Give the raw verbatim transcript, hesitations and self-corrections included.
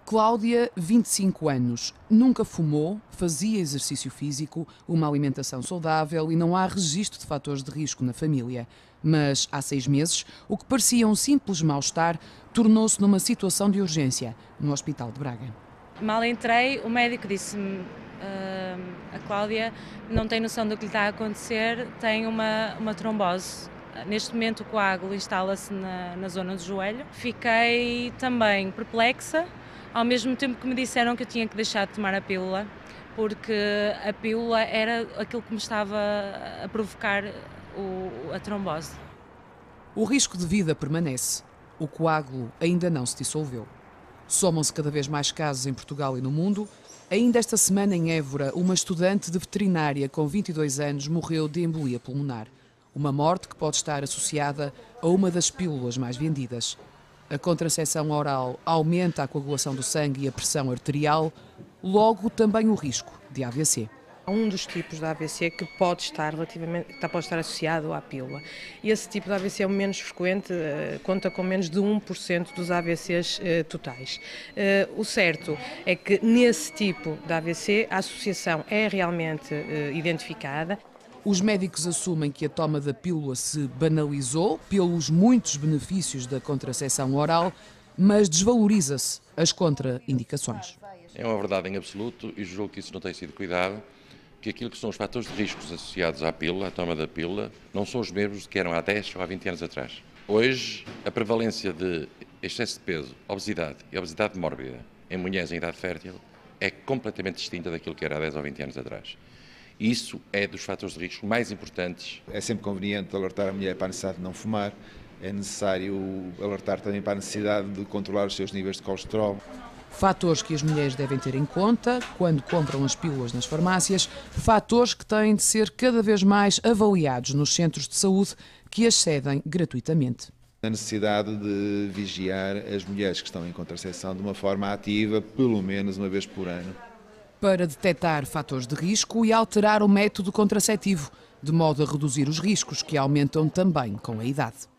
Cláudia, vinte e cinco anos, nunca fumou, fazia exercício físico, uma alimentação saudável e não há registro de fatores de risco na família. Mas há seis meses, o que parecia um simples mal-estar tornou-se numa situação de urgência no Hospital de Braga. Mal entrei, o médico disse-me: uh, a Cláudia não tem noção do que lhe está a acontecer, tem uma, uma trombose. Neste momento o coágulo instala-se na, na zona do joelho. Fiquei também perplexa, ao mesmo tempo que me disseram que eu tinha que deixar de tomar a pílula, porque a pílula era aquilo que me estava a provocar o, a trombose. O risco de vida permanece. O coágulo ainda não se dissolveu. Somam-se cada vez mais casos em Portugal e no mundo. Ainda esta semana, em Évora, uma estudante de veterinária com vinte e dois anos morreu de embolia pulmonar. Uma morte que pode estar associada a uma das pílulas mais vendidas. A contracepção oral aumenta a coagulação do sangue e a pressão arterial, logo também o risco de A V C. Há um dos tipos de A V C que pode estar relativamente, que pode estar associado à pílula. Esse tipo de A V C é o menos frequente, conta com menos de um por cento dos A V Cs totais. O certo é que nesse tipo de A V C a associação é realmente identificada. Os médicos assumem que a toma da pílula se banalizou pelos muitos benefícios da contracepção oral, mas desvaloriza-se as contraindicações. É uma verdade em absoluto e julgo que isso não tem sido cuidado, que aquilo que são os fatores de riscos associados à pílula, à toma da pílula, não são os mesmos que eram há dez ou há vinte anos atrás. Hoje, a prevalência de excesso de peso, obesidade e obesidade mórbida em mulheres em idade fértil é completamente distinta daquilo que era há dez ou vinte anos atrás. Isso é dos fatores de risco mais importantes. É sempre conveniente alertar a mulher para a necessidade de não fumar, é necessário alertar também para a necessidade de controlar os seus níveis de colesterol. Fatores que as mulheres devem ter em conta quando compram as pílulas nas farmácias, fatores que têm de ser cada vez mais avaliados nos centros de saúde que as cedem gratuitamente. A necessidade de vigiar as mulheres que estão em contracepção de uma forma ativa, pelo menos uma vez por ano. Para detectar fatores de risco e alterar o método contraceptivo, de modo a reduzir os riscos que aumentam também com a idade.